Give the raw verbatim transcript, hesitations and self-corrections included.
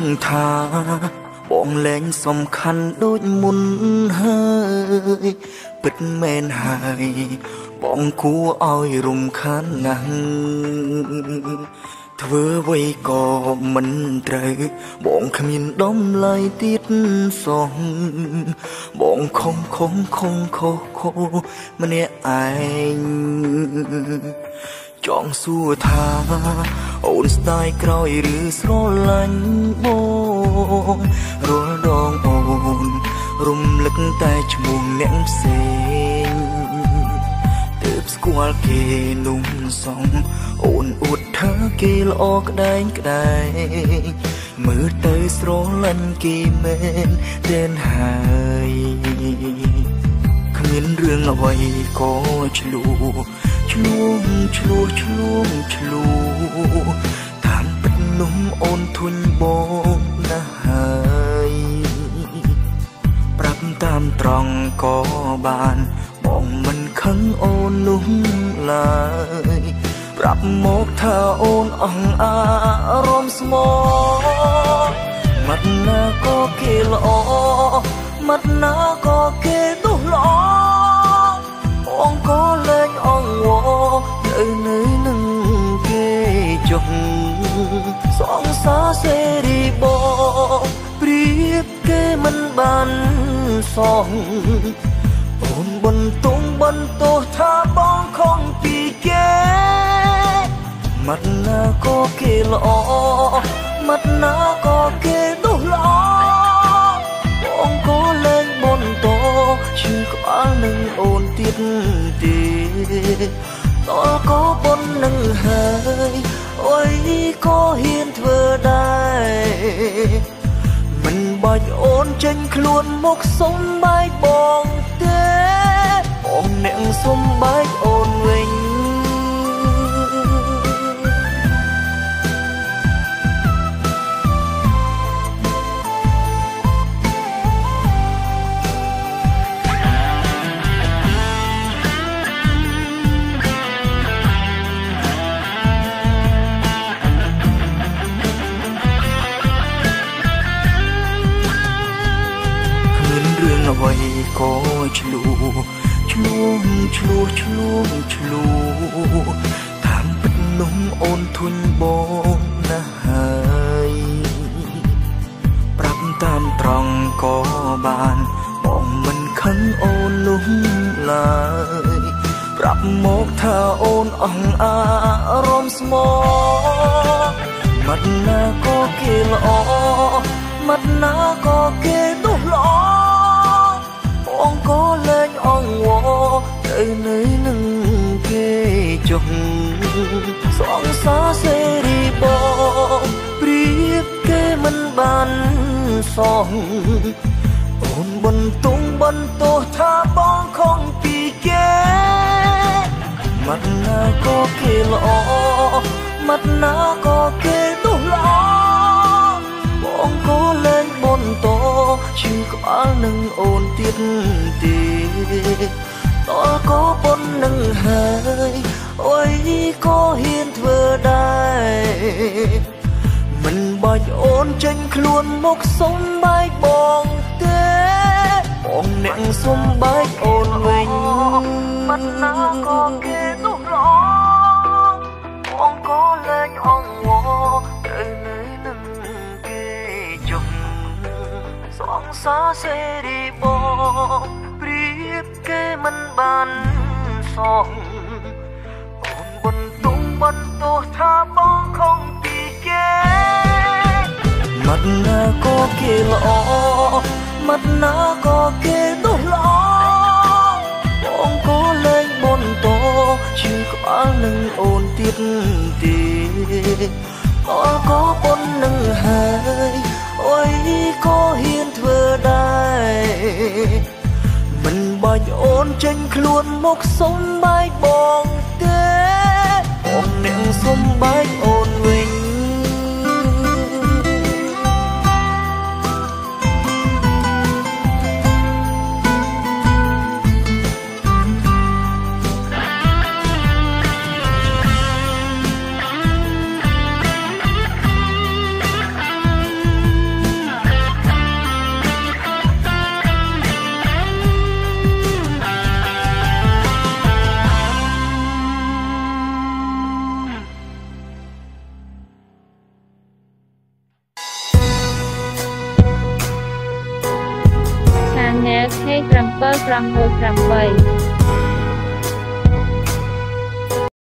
ថាបងលែងសំខាន់ដូចមុនហើយពិតមែនហើយបងគួរឲ្យរំខានណាស់ធ្វើអ្វីក៏មិនត្រូវបងគ្មានដំឡៃទៀតសោះបងខំខំខំខុសខុសម្នាក់ឯងចង់សួរថាអូនស្ដាយក្រោយឬស្រឡាញ់បងរាល់ដងអូនរំលឹកតែឈ្មោះអ្នកផ្សេងទើបស្គាល់គេนุ่มសងអូនអួតថាគេល្អក្ដែងក្ដែងមើលទៅស្រឡាញ់គេមែនតែនហើយគ្មានរឿងអ្វីក៏ឆ្លួឆ្លួងឆ្លួឆ្លួងឆ្លួតាមពិតនោះអូនធុញបងណាស់ហើយប្រាប់តាមត្រង់ក៏បានបងមិនខឹងអូននោះឡើយប្រាប់មកថាអូនអង្អារម្មណ៍ស្មោមាត់ណាក៏គេល្អមាត់ណាក៏គេទោះល្អបងក៏លែងអង្វរទៅនៅនឹងគេចុះសងសាសេរីបងព្រៀបគេមិនបានសងអូនបន្ទងបន្ទោសថាបងខំពីគេមាត់ណាក៏គេល្អមាត់ណាក៏គេទោះល្អបងក៏លែងបន្តឈឺក្បាលនឹងអូនទៀតទេតើក៏ប៉ុណ្្នឹងហើយអុយក៏ហ៊ានធ្វើដែរមិនបាច់អូនចេញខ្លួនមកសុំបែកបងទេបងអ្នកសុំបែកអូនវិញអ្វីក៏ឆ្លួឆ្លួងឆ្លួឆ្លួងឆ្លួតាមពិតនោះអូនធុញបងណាស់ហើយប្រាប់តាមត្រង់ក៏បានបងមិនខឹងអូននោះឡើយប្រាប់មកថាអូនអង្អារម្មណ៍ស្មោមាត់ណាក៏គេល្អមាត់ណាក៏គេទោះល្អបងក៏លែងអង្វរទៅនៅនឹងគេចុះសងសាសេរីបងព្រៀបគេមិនបានសងអូនបន្ទងបន្ទោសថាបងខំពីគេមាត់ណាក៏គេល្អមាត់ណាក៏គេទោះល្អបងក៏លែងបន្តឈឺក្បាលនឹងអូនទៀតទេតើក៏ប៉ុណ្្នឹងហើយអុយក៏ហ៊ានធ្វើដែរមិនបាច់អូនចេញខ្លួនមកសុំបែកបងទេបងអ្នកសុំបែកអូនវិញមាត់ណាក៏គេទោះល្អបងក៏លែងអង្វរទៅនៅនឹងគេចុះសងសាសេរីបងព្រៀបគេមិនបានសងអូនបន្ទងបន្ទោសថាបងខំពីគេមាត់ណាក៏គេល្អមាត់ណាក៏គេទោះល្អបងក៏លែងបន្តឈឺក្បាលនឹងអូនទៀតទេតើក៏ប៉ុណ្្នឹងហើយអុយក៏ហ៊ានធ្វើដែរមិនបាច់អូនចេញខ្លួនមកសុំបែកបងទេបងអ្នកសុំបែកអូនវិញមហេ 7 8 8